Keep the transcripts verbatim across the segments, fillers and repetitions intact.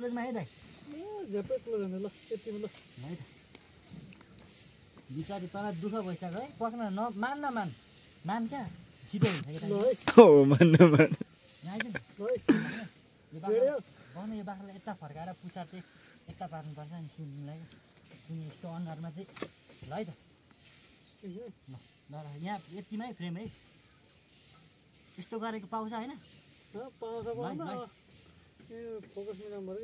क्लोजमा है दाइ झ्यापै क्लोज हुने ल यतिमा ल है त बिचारी तँलाई दुःख भइसक्यो है पस्न न मान न मान मान क्या छिटो हुन्छ कि हो मान मान यहाँ आइज नि भन्नु यो बाख्रालाई यता फर्काएर पुछार चाहिँ यता पार्नुपर्छ नि सुन्नुलाई सुनि यस्तो अनुहारमा चाहिँ ल है त ल ल यहाँ यतिमै फ्रेम है यस्तो गरेको पाउँछ होइन पाउँछ पाउँछ ए फोकस मिलाउनु पर्यो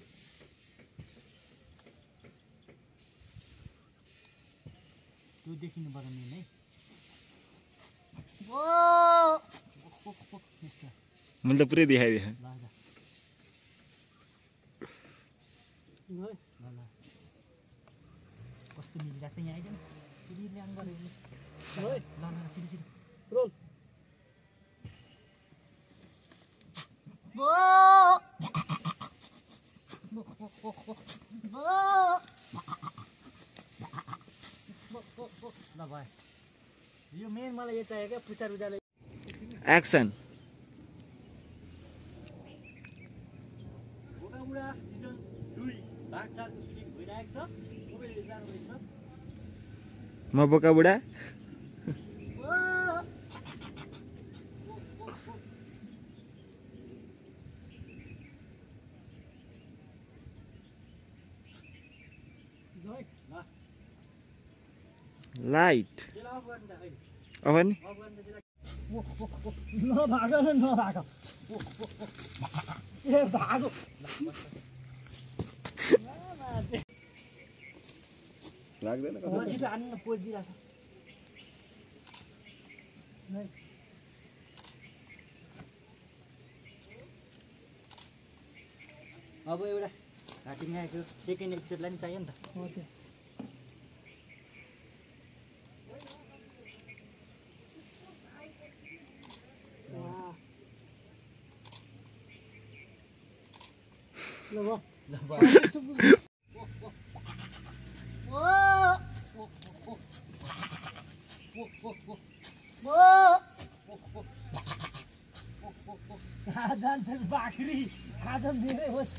कि त्यो देखिनु पर्यो मेन है ओ मैले त पुरै देखाइदिएँ ल ल ल ल कस्तो मिलिरहेको यहाँ आइज नि फेरि ल्याङ गऱ्यो ल ल छिटो छिटो रोल ल भयो यो मेन मलाई यो चाहियो क्या पुचार उजाले एक्सन बोका बुढा सिजन दुई भाग चारको सुटिङ भइरहेको छ मोबाइल जानुभएको छ म बोका बुढा लाइट अब नि नभागो न नभागो ए भागो लाग्दैन छिटो हान्नु पोजिदिरहेको छ अब एउटा घाँटीमा आएको सेकेन्ड एपिसोडलाई पनि चाहियो नि त ल भयो ल जान्छ बाख्री आज धेरै होस्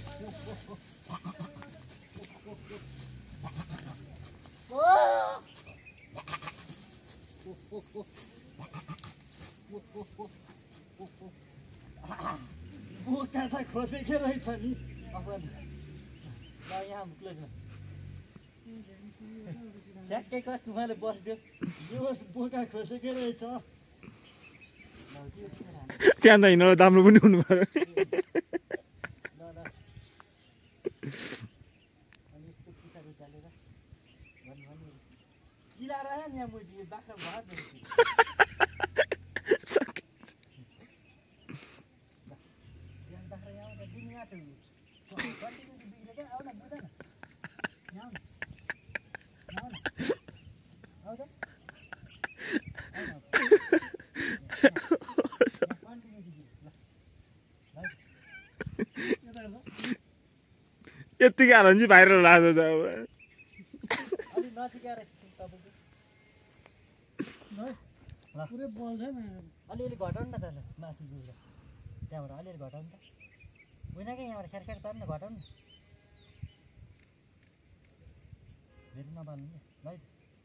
बोका त खोजेकै रहेछ नि अब ल यहाँ क्लोजमा ठ्याक्कै कस्तो मैले बस्दियो यो बोका खोजेकै रहेछ त्यहाँ त हिँड्न राम्रो पनि हुनु पर्यो ल ल अनि यस्तो पिसाब उचालेर भन्नु भन्नु किरा रह्यो नि यहाँ मुजी बाख्रा भात बाख्रा यहाँ आउँदा दिनु आएको कतिको बिग्रेको आउन बुझ्दैन यहाँ आउन आउ त यतिकै हाल्यो भने चाहिँ भाइरल लाग्छ त अब अलि नजिकै रहेछ पुरै बल्छ नि अलिअलि घटाउनु न त माथि गएर त्यहाँबाट अलिअलि घटाउनु त बुझ्नकै यहाँबाट खेरखेर पार्नु न घटाउनु न फेरि नपाल्नु नि ल है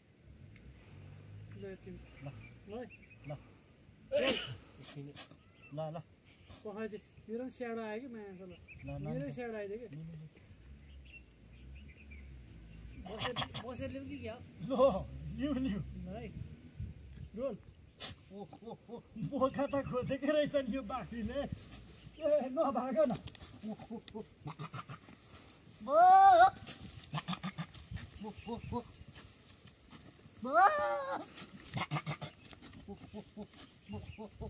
ल यति ल ल ल ल ल पखाइ चाहिँ मेरो पनि स्याडो आयो कि माया ल मेरो स्याडो आइदियो कि बसेरले पनि क्या लो लिउ लिउ ल है रोल ओ ओ ओ बोका त खोजेकै रहेछ नि यो बाख्रीले ए नभाग न ओ ओ ओ बो ओ ओ ओ बो ओ ओ ओ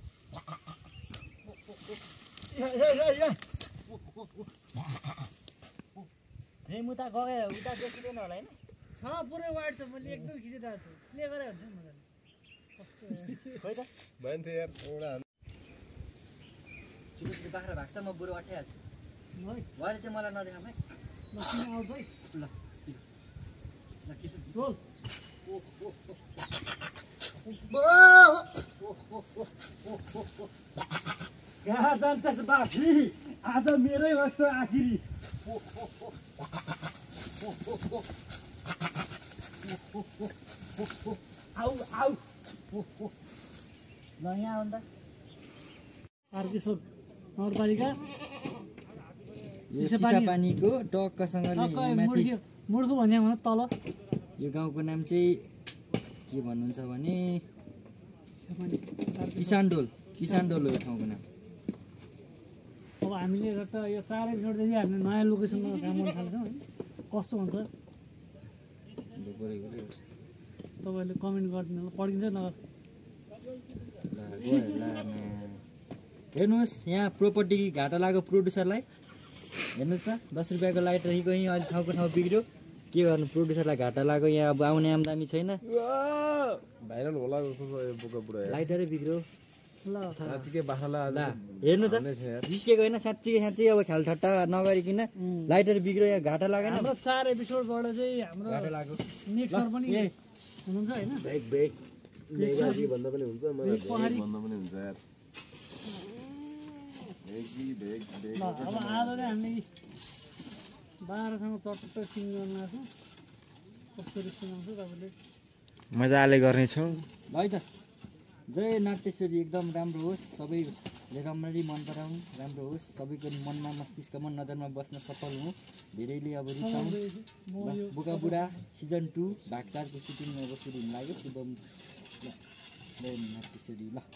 या या या या ओ ओ ओ फ्रेम उता गयो उता देखिँदैन होला होइन छ पुरै वाइड छ मैले एकदम खिचिरहेको छु प्ले गरेर हुन्छ नि मजाले कस्तो खोइ त भन्थे यार एउटा छिटो छिटो बाख्रा भाग्छ म बुढो अठाइहाल्छु है भरे चाहिँ मलाई नदेखाऊ है ल किन आउँछ है ल ल खिच्नु रोल ओ ओ ओ ओ ओ ओ ओ कहाँ जान्छस् बाफी आज मेरै वस्तु आखिरी आउ आउ ल यहाँ अन्त तारकेश्वर नगरपालिका यो चिसापानीको टक्कसँगले माथि मुर्खु भन्ने भने तल यो गाउँको नाम चाहिँ के भन्नुहुन्छ भने किसानडोल किसानडोल हो यो ठाउँको नाम अब हामीले एउटा यो चार एपिसोडदेखि हामीले नयाँ लोकेसनमा काम गर्न थाल्छौँ है कस्तो हुन्छ तपाईँहरूले कमेन्ट गरिदिनु होला पढिन्छ नगर हेर्नुहोस् यहाँ प्रोपर्टी घाटा लाग्यो प्रोड्युसरलाई हेर्नुहोस् त दस रुपियाँको लाइट रहेको यहीँ अहिले ठाउँको ठाउँ बिग्रियो के गर्नु प्रोड्युसरलाई घाटा लाग्यो यहाँ अब आउने आम्दानी छैन भाइरल होला जस्तो छ यो बोका बुढा लाइटरै बिग्रियो ल साँच्चीकै बाख्रालाई आज हेर्नु त जिस्केको होइन साँच्चीकै साँच्चै अब ख्यालठट्टा नगरिकन लाइटहरू बिग्रियो यहाँ घाटा लागेन हाम्रो चार एपिसोडबाट चाहिँ हाम्रो घाटा लाग्यो नेक्स्ट सर पनि हुनुहुन्छ होइन भेग भेग भेग भन्दा पनि हुन्छ मलाई भेग पहाडी भन्दा पनि हुन्छ यार भेगी भेग भेग ल अब आज चाहिँ हामीले बाह्रसँग चटपट सिङ गर्न लाग्छौँ कसरी सिङाउँछ तपाईँले मजाले गर्नेछौँ है त जय नाट्यश्वरी एकदम राम्रो होस् सबैले राम्ररी मन पराउनु राम्रो होस् सबैको मनमा मस्तिष्कमा नजरमा बस्न सफल हुँ धेरैले अब रिसाउँ बोका बुढा सिजन टू भाग चारको सुटिङ अब सुरु हुन लाग्यो शुभम जय नाट्यश्वरी ल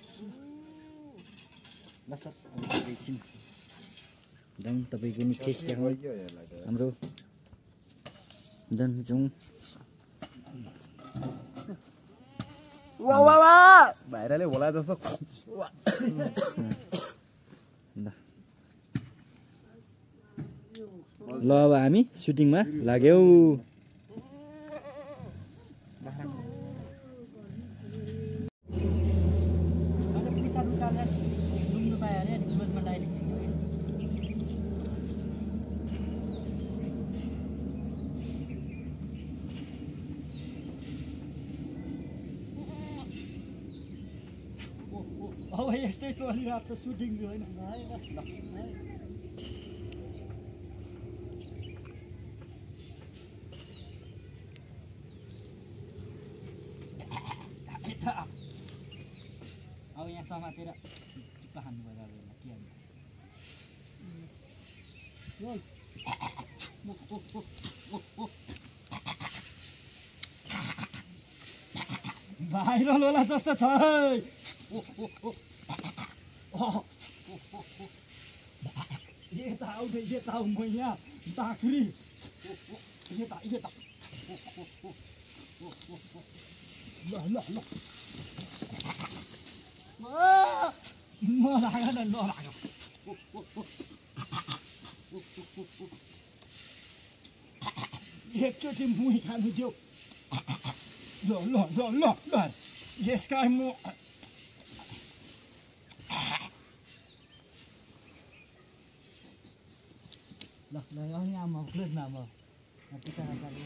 ल सर एकछिन जाउँ तपाईँको नि फेस देखाउँ हाम्रो जाउँ जाउँ वा वा वा भाइरलै होला जस्तो ल अब हामी सुटिङमा लाग्यौँ अब यस्तै चलिरहेको छ सुटिङ होइन अब यहाँ समातेर चिप्पा खानु पर्यो अब यसलाई के भाइरल होला जस्तो छ यता आऊ यता आऊ म यहाँ बाख्री यता यता ल ल ल नलाग न नलाग एकचोटि मुही खानु देऊ ल ल ल ल ल यसका म ल ल अनि आमा क्लोज न अब पिता काकाले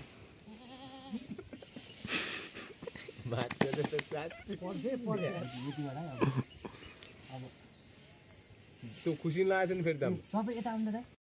भात जस्तो साथ पर्छ पर्छ यतिबाट अब अब त्यो खुसी लागेछ नि फेरि त सबै यता आउँदैन